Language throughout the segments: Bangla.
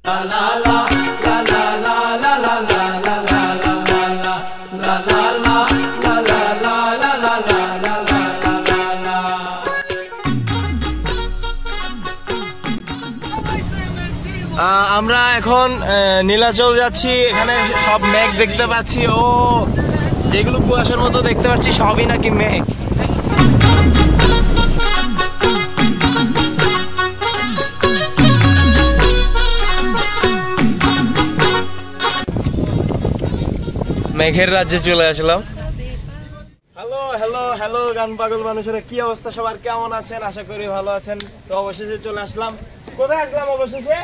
আমরা এখন নীলাচল যাচ্ছি। এখানে সব মেঘ দেখতে পাচ্ছি, ও যেগুলো কুয়াশার মতো দেখতে পাচ্ছি সবই নাকি মেঘ। মেঘের রাজ্যে চলে আসলাম। হ্যালো হ্যালো হ্যালো গান পাগল মানুষেরা, কি অবস্থা সবার, কেমন আছেন? আশা করি ভালো আছেন। তো অবশেষে চলে আসলাম। কোথায় আসলাম অবশেষে?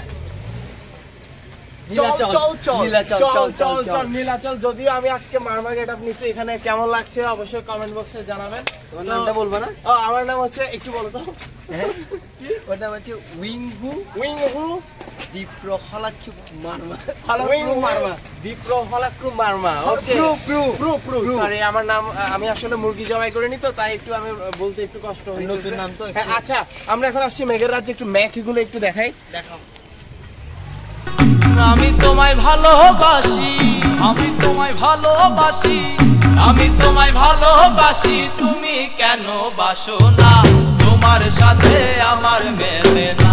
নীলাচল। যদিও আমি আজকে মারমা গেটআপ নিচ্ছি, এখানে কেমন লাগছে অবশ্যই কমেন্ট বক্সে জানাবেন। তোমার নামটা বলবো না? আমার নাম হচ্ছে, একটু বলো তো। ওর নাম হচ্ছে উইংহু দীপ্রহলাক্কু মারমা। ওকে, সরি আমার নাম, আমি আসলে মুরগি জবাই করিনি তো, তাই একটু আমি বলতে একটু কষ্ট হয়। নতুন নাম তো। আচ্ছা, আমরা এখন আসছি মেঘের রাজ্যে, একটু মেঘগুলো একটু দেখাই। দেখাও। আমি তোমায় ভালোবাসি, আমি তোমায় ভালোবাসি, আমি তোমায় ভালোবাসি, তুমি কেন বাসো না? তোমার সাথে আমার মেলে না।